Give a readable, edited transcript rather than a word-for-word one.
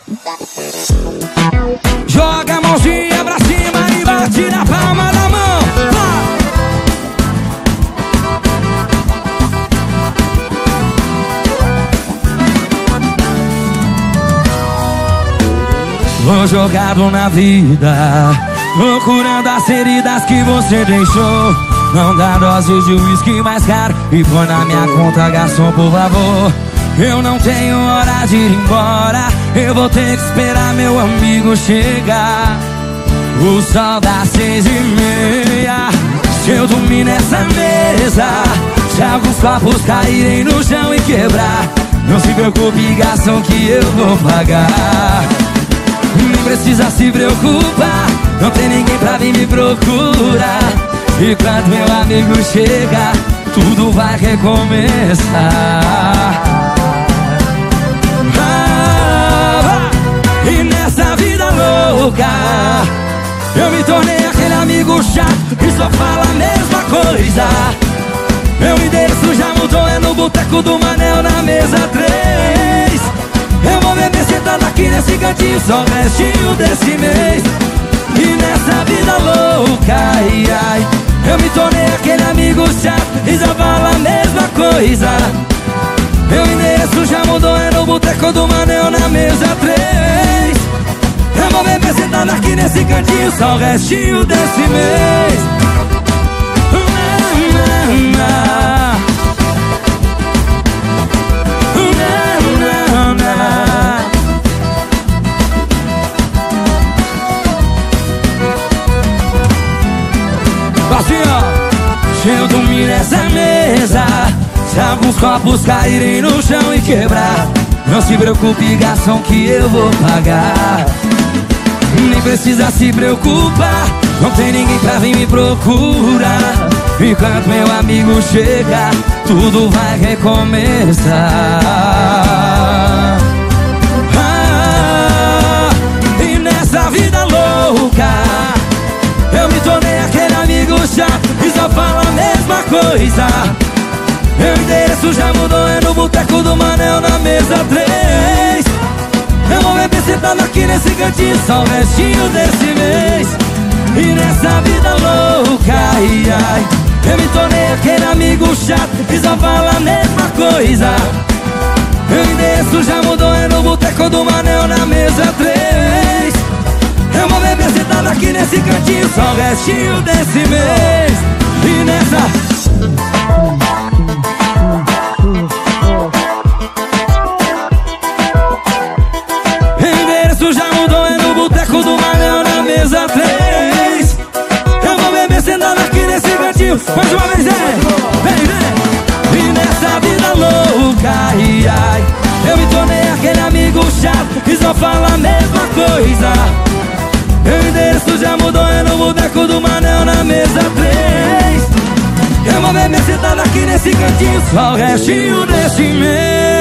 Joga a mãozinha pra cima e bate na palma da mão. Vou jogado na vida, procurando as feridas que você deixou. Não dá dose de uísque mais caro e põe na minha conta, garçom, por favor. Eu não tenho hora de ir embora, eu vou ter que esperar meu amigo chegar. O sol dá 6:30. Se eu dormir nessa mesa, se alguns copos caírem no chão e quebrar, não se preocupe, garçom, que eu vou pagar. Nem precisa se preocupar, não tem ninguém pra vir me procurar. E quando meu amigo chega, tudo vai recomeçar. E nessa vida louca, eu me tornei aquele amigo chato que só fala a mesma coisa. Meu endereço já mudou, é no boteco do Manel, na mesa 3. Eu vou beber sentado aqui nesse cantinho, só o restinho desse mês. E nessa vida louca, ai, ai, eu me tornei aquele amigo chato e só fala a mesma coisa. Meu endereço já mudou, é no boteco do Manel, na mesa 3. Eu vou beber sentado aqui nesse cantinho, só o restinho desse mês. Assim, ó. Se eu dormir nessa mesa, se alguns copos caírem no chão e quebrar, não se preocupe, garçom, que eu vou pagar. Nem precisa se preocupar, não tem ninguém pra vir me procurar. Enquanto meu amigo chega, tudo vai recomeçar. E nessa vida louca, eu me tornei aquele amigo chato e só fala a mesma coisa. Meu endereço já mudou, é no boteco do Manel, na mesa 3. Eu vou beber sentado aqui nesse cantinho, só o restinho desse mês. E nessa vida louca, ai, ai, eu me tornei aquele amigo chato e só fala a mesma coisa. Meu endereço já mudou, é no boteco do Manel, na mesa 3. Eu vou beber sentado aqui nesse cantinho, só o restinho desse mês. E nessa... Endereço já mudou, é no boteco do Manel, na mesa 3. Eu vou beber sentado aqui nesse cantinho, mais uma vez, vem, vem. E nessa vida louca, ai, ai, eu me tornei aquele amigo chato e só fala a mesma coisa. Meu endereço já mudou, é no boteco do Manel, na mesa 3. Eu vou beber sentado aqui nesse cantinho, só o restinho desse mês.